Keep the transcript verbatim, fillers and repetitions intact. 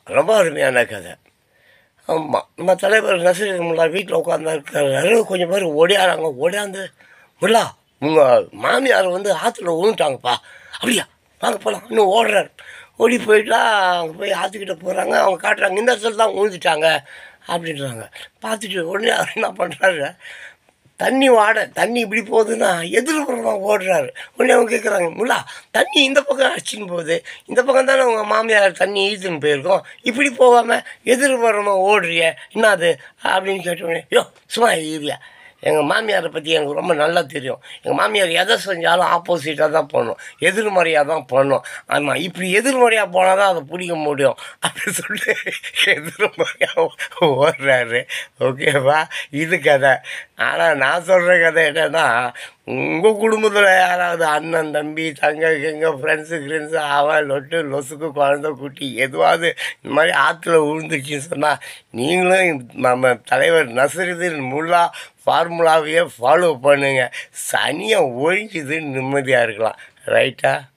ரொம்ப அருமையான கதை. ஆமாம், நம்ம தலைவர் நசீர் முல்லா வீட்டில் உட்காந்தா இருக்கிறாரு. கொஞ்சம் பேர் ஓடியாராங்க. ஓடியாந்து, முல்லா உங்கள் மாமியார் வந்து ஆற்றுல விழுந்துட்டாங்கப்பா. அப்படியா, வாங்க போகலாம். இன்னும் ஓடுறாரு. ஓடி போயிட்டா அங்கே போய் ஆற்றுக்கிட்ட போகிறாங்க. அவங்க காட்டுறாங்க, இந்த இடத்துல தான் விழுந்துட்டாங்க அப்படின்றாங்க. பார்த்துட்டு உடனே அவர் என்ன பண்ணுறாரு, தண்ணி வாட தண்ணி இப்படி போகுதுன்னா எதிர்ப்புறமாக ஓடுறாரு. உடனே அவங்க கேட்குறாங்க, முல்லா தண்ணி இந்த பக்கம் அடிச்சின்னு போகுது, இந்த பக்கம் தானே உங்கள் மாமியார் தண்ணி ஈழ்த்துன்னு போயிருக்கோம், இப்படி போகாமல் எதிர்ப்புறமாக ஓடுறிய என்னது அப்படின்னு கேட்டோடனே, யோ சும்மா ஏரியா, எங்கள் மாமியாரை பற்றி எனக்கு ரொம்ப நல்லா தெரியும். எங்கள் மாமியார் எதை செஞ்சாலும் ஆப்போசிட்டாக தான் பண்ணணும், எதிர்மறையாக தான் பண்ணணும். ஆமாம், இப்படி எதிர்மறையாக போனால் தான் அதை பிடிக்க முடியும் அப்படின்னு சொல்லிட்டு எதிர்மறையாக ஓடுறாரு. ஓகேவா, இது கதை. ஆனால் நான் சொல்கிற கதை என்னென்னா, உங்கள் குடும்பத்தில் யாராவது அண்ணன் தம்பி தங்க எங்க ஃப்ரெண்ட்ஸு ஃப்ரெண்ட்ஸு அவன் லொட்டு லொசுக்கு குழந்த குட்டி எதுவாவது இந்த மாதிரி ஆற்றுல விழுந்துச்சுன்னு சொன்னால், நீங்களும் நம்ம தலைவர் நசீருதீன் முல்லா ஃபார்முலாவையே ஃபாலோ பண்ணுங்கள். சனியை ஒழிஞ்சுது நிம்மதியாக இருக்கலாம். ரைட்டா?